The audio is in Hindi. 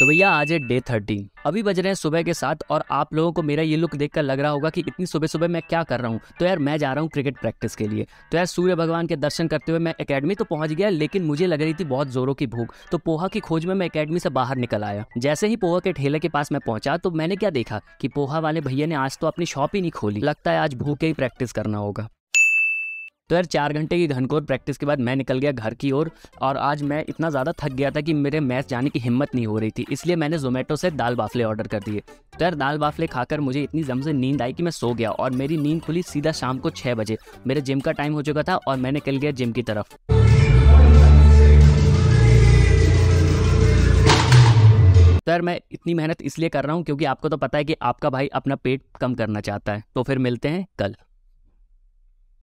तो भैया आज है डे 13। अभी बज रहे हैं सुबह के 7 और आप लोगों को मेरा ये लुक देखकर लग रहा होगा कि इतनी सुबह सुबह मैं क्या कर रहा हूँ। तो यार मैं जा रहा हूँ क्रिकेट प्रैक्टिस के लिए। तो यार सूर्य भगवान के दर्शन करते हुए मैं एकेडमी तो पहुंच गया, लेकिन मुझे लग रही थी बहुत जोरों की भूख। तो पोहा की खोज में मैं एकेडमी से बाहर निकल आया। जैसे ही पोहा के ठेले के पास मैं पहुंचा तो मैंने क्या देखा कि पोहा वाले भैया ने आज तो अपनी शॉप ही नहीं खोली। लगता है आज भूखे ही प्रैक्टिस करना होगा। तो यार 4 घंटे की घनघोर प्रैक्टिस के बाद मैं निकल गया घर की ओर। और आज मैं इतना ज़्यादा थक गया था कि मेरे मैच जाने की हिम्मत नहीं हो रही थी, इसलिए मैंने जोमेटो से दाल बाफले ऑर्डर कर दिए। तो यार दाल बाफले खाकर मुझे इतनी जम से नींद आई कि मैं सो गया और मेरी नींद खुली सीधा शाम को 6 बजे। मेरे जिम का टाइम हो चुका था और मैं निकल गया जिम की तरफ। तो यार मैं इतनी मेहनत इसलिए कर रहा हूँ क्योंकि आपको तो पता है कि आपका भाई अपना पेट कम करना चाहता है। तो फिर मिलते हैं कल।